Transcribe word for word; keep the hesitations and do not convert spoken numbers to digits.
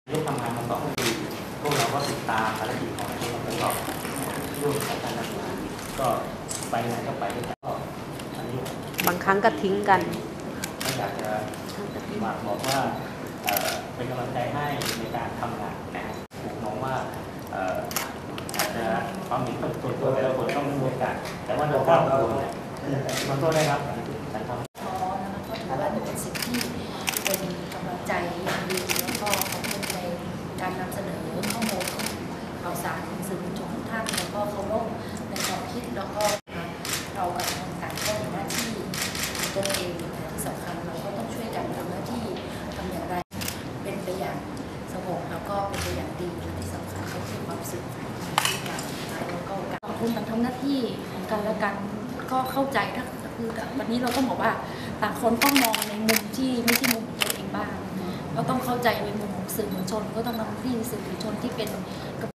ยกทำงานมาสองปีพวกเราก็ติดตามภารกิจของนายกตลอดร่วมกับการทำงานก็ไปไหนก็ไปด้วยกันก็นายกบางครั้งก็ทิ้งกันก็อยากจะฝากบอกว่าเป็นกำลังใจให้ในการทำงานนะผมมองว่าอาจจะความมีส่วนตัวแต่ละคนต้องร่วมกันแต่ว่าโดยภาพรวมมันก็ได้รับการทำท้อนะคะก็ถือว่าเป็นสิ่งที่เป็นกำลังใจอย่างดีแล้วก็ขอบคุณในการนำเสนอข้อมูลข่าวสารของสื่อมวลชนทุกท่านแล้วก็เคารพในความคิดแล้วก็เรากับทางการก็มีหน้าที่ของตัวเองที่สำคัญเราก็ต้องช่วยกันทำหน้าที่ทำอย่างไรเป็นไปอย่างสงบแล้วก็เป็นไปอย่างดีและที่สำคัญก็คือความสุขที่การแล้วก็ขอบคุณการทำหน้าที่ของกันและกันก็เข้าใจถ้าคือวันนี้เราต้องบอกว่าต่างคนต้องมองในมุมที่ไม่ใช่มุมของตัวเองบ้างเราต้องเข้าใจในมุมของสื่อมวลชนก็ต้องทำที่สื่อมวลชนที่เป็น